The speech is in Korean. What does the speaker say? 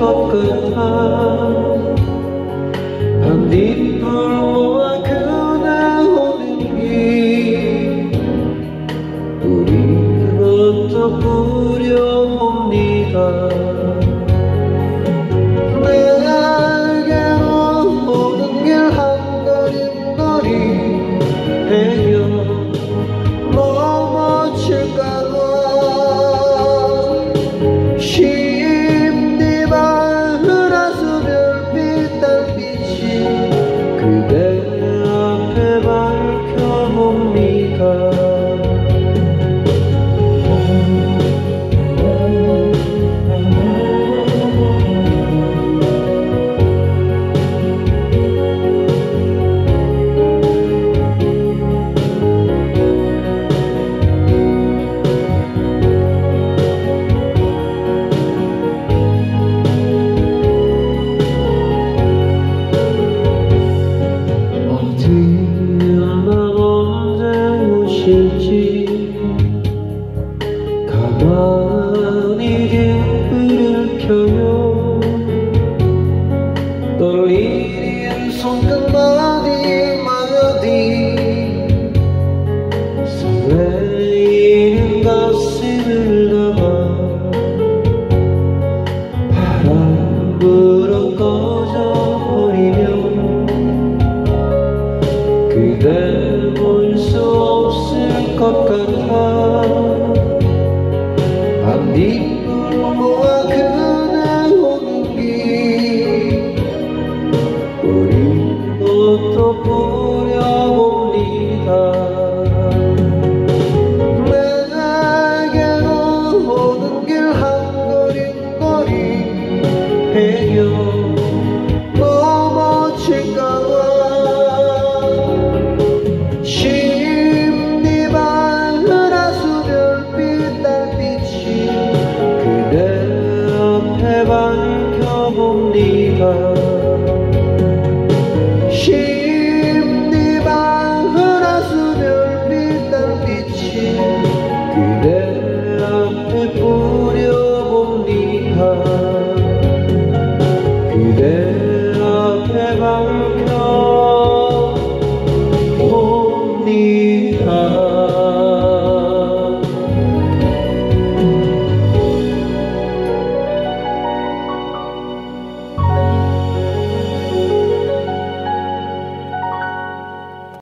것 같아. 한입 불 모아 그날 오는 길 우리부터 부려봅니다. 내게로 오는 길 한 걸음거리 헤겨 넘어질까봐 심리 마을에서 별빛 달빛이 그대 앞에 밝혀봅니다. 가만히 길을 켜요. 떨리는 손끝 마디 설레이는 가슴을 담아 바람 불어 꺼져버리면 그대 볼 수 없을 것 같아. 한입 불 모아 그날 오는 길 우리부터 부려봅니다. 내게로 오는 길 한 걸음거리 헤겨 넘어질까봐 심리 마을에서 별빛 달빛이 그대 앞에 밝혀봅니다. 심리 마을에서 별빛 달빛이 그대 앞에 뿌려봅니다. 그대 앞에 밝혀봅니다.